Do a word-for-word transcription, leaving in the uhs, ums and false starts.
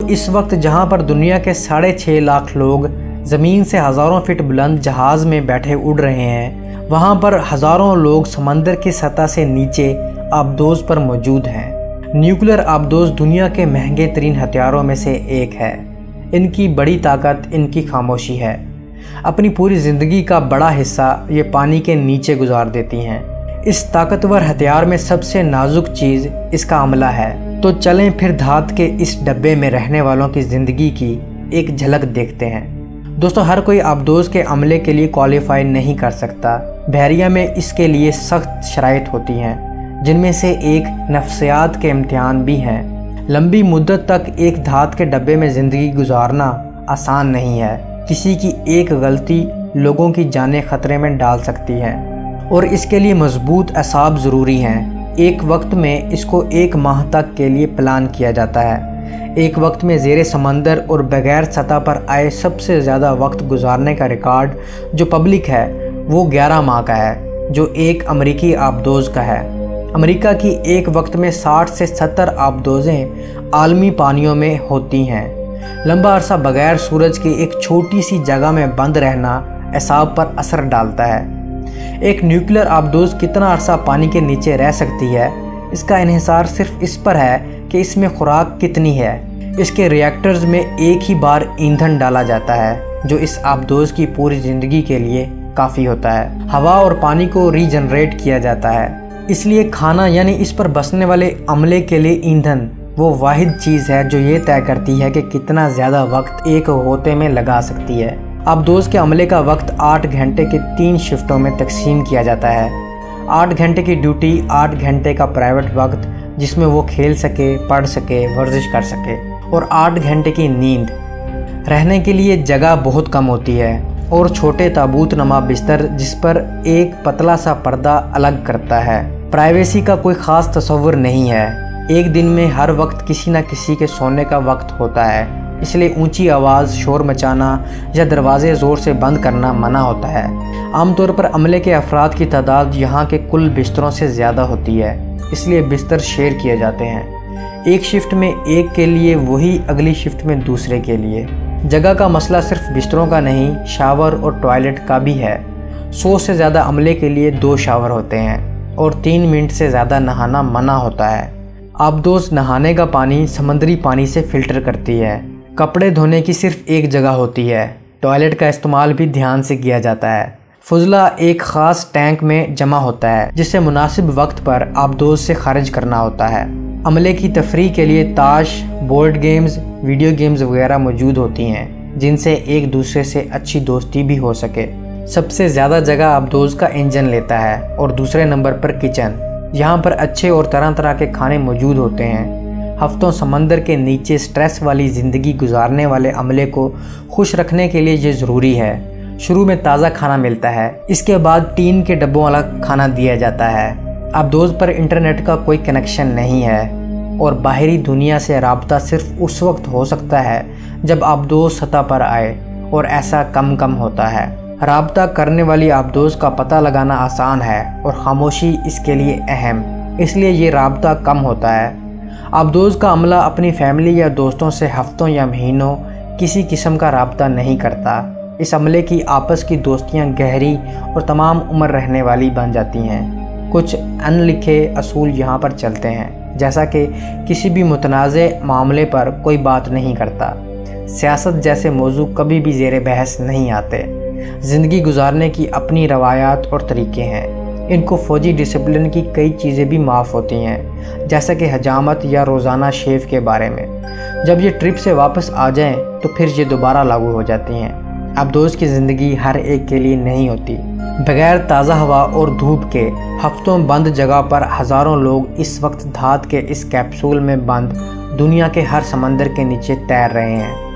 इस वक्त जहां पर दुनिया के साढ़े छः लाख लोग ज़मीन से हज़ारों फीट बुलंद जहाज़ में बैठे उड़ रहे हैं, वहां पर हज़ारों लोग समंदर की सतह से नीचे आबदोज़ पर मौजूद हैं। न्यूक्लियर आबदोज़ दुनिया के महंगे तरीन हथियारों में से एक है। इनकी बड़ी ताकत इनकी खामोशी है। अपनी पूरी ज़िंदगी का बड़ा हिस्सा ये पानी के नीचे गुजार देती हैं। इस ताकतवर हथियार में सबसे नाजुक चीज़ इसका अमला है। तो चलें फिर धात के इस डब्बे में रहने वालों की ज़िंदगी की एक झलक देखते हैं। दोस्तों, हर कोई आबदोज़ के अमले के लिए क्वालिफाई नहीं कर सकता। बहरिया में इसके लिए सख्त शराइत होती हैं, जिनमें से एक नफ्सियात के इम्तिहान भी हैं। लंबी मुद्दत तक एक धात के डब्बे में ज़िंदगी गुजारना आसान नहीं है। किसी की एक गलती लोगों की जानें ख़तरे में डाल सकती है और इसके लिए मजबूत असाब ज़रूरी हैं। एक वक्त में इसको एक माह तक के लिए प्लान किया जाता है। एक वक्त में ज़ेरे समंदर और बग़ैर सतह पर आए सबसे ज़्यादा वक्त गुजारने का रिकॉर्ड जो पब्लिक है वो ग्यारह माह का है, जो एक अमरीकी आबदोज़ का है। अमेरिका की एक वक्त में साठ से सत्तर आबदोज़ें आलमी पानियों में होती हैं। लंबा अरसा बग़ैर सूरज की एक छोटी सी जगह में बंद रहना असाब पर असर डालता है। एक न्यूक्लियर आबदोज़ कितना अरसा पानी के नीचे रह सकती है, इसका इन्हिसार सिर्फ इस पर है कि इसमें खुराक कितनी है। इसके रिएक्टर्स में एक ही बार ईंधन डाला जाता है, जो इस आबदोज़ की पूरी ज़िंदगी के लिए काफ़ी होता है। हवा और पानी को रीजनरेट किया जाता है। इसलिए खाना यानी इस पर बसने वाले अमले के लिए ईंधन वो वाहिद चीज़ है जो ये तय करती है कि कितना ज़्यादा वक्त एक होते में लगा सकती है। आबदोज़ के अमले का वक्त आठ घंटे के तीन शिफ्टों में तकसीम किया जाता है। आठ घंटे की ड्यूटी, आठ घंटे का प्राइवेट वक्त जिसमें वो खेल सके, पढ़ सके, वर्जिश कर सके, और आठ घंटे की नींद। रहने के लिए जगह बहुत कम होती है और छोटे ताबूत नमा बिस्तर जिस पर एक पतला सा पर्दा अलग करता है। प्राइवेसी का कोई ख़ास तस्वुर नहीं है। एक दिन में हर वक्त किसी न किसी के सोने का वक्त होता है, इसलिए ऊंची आवाज़, शोर मचाना या दरवाजे ज़ोर से बंद करना मना होता है। आमतौर पर अमले के अफराद की तादाद यहाँ के कुल बिस्तरों से ज़्यादा होती है, इसलिए बिस्तर शेयर किए जाते हैं। एक शिफ्ट में एक के लिए, वही अगली शिफ्ट में दूसरे के लिए। जगह का मसला सिर्फ बिस्तरों का नहीं, शावर और टॉयलेट का भी है। सौ से ज़्यादा अमले के लिए दो शावर होते हैं और तीन मिनट से ज़्यादा नहाना मना होता है। आबदोज़ नहाने का पानी समंदरी पानी से फ़िल्टर करती है। कपड़े धोने की सिर्फ एक जगह होती है। टॉयलेट का इस्तेमाल भी ध्यान से किया जाता है। फुजला एक ख़ास टैंक में जमा होता है, जिसे मुनासिब वक्त पर आबदोज़ से खारिज करना होता है। अमले की तफरीह के लिए ताश, बोर्ड गेम्स, वीडियो गेम्स वगैरह मौजूद होती हैं, जिनसे एक दूसरे से अच्छी दोस्ती भी हो सके। सबसे ज़्यादा जगह आबदोज़ का इंजन लेता है और दूसरे नंबर पर किचन। यहाँ पर अच्छे और तरह तरह के खाने मौजूद होते हैं। हफ्तों समंदर के नीचे स्ट्रेस वाली ज़िंदगी गुजारने वाले अमले को खुश रखने के लिए ये ज़रूरी है। शुरू में ताज़ा खाना मिलता है, इसके बाद टीन के डब्बों वाला खाना दिया जाता है। आबदोज़ पर इंटरनेट का कोई कनेक्शन नहीं है और बाहरी दुनिया से राब्ता सिर्फ उस वक्त हो सकता है जब आबदोज़ सतह पर आए, और ऐसा कम कम होता है। राब्ता करने वाली आबदोज़ का पता लगाना आसान है और खामोशी इसके लिए अहम, इसलिए ये राब्ता कम होता है। आबदोज़ का अमला अपनी फैमिली या दोस्तों से हफ्तों या महीनों किसी किस्म का राब्ता नहीं करता। इस अमले की आपस की दोस्तियां गहरी और तमाम उम्र रहने वाली बन जाती हैं। कुछ अनलिखे असूल यहाँ पर चलते हैं, जैसा कि किसी भी मुतनाज़े मामले पर कोई बात नहीं करता। सियासत जैसे मौजू कभी भी ज़ेरे बहस नहीं आते। ज़िंदगी गुजारने की अपनी रवायात और तरीक़े हैं। इनको फ़ौजी डिसिप्लिन की कई चीज़ें भी माफ़ होती हैं, जैसा कि हजामत या रोज़ाना शेव के बारे में। जब ये ट्रिप से वापस आ जाएं तो फिर ये दोबारा लागू हो जाती हैं। आबदोज़ की ज़िंदगी हर एक के लिए नहीं होती। बग़ैर ताज़ा हवा और धूप के हफ्तों बंद जगह पर हज़ारों लोग इस वक्त धात के इस कैप्सूल में बंद दुनिया के हर समंदर के नीचे तैर रहे हैं।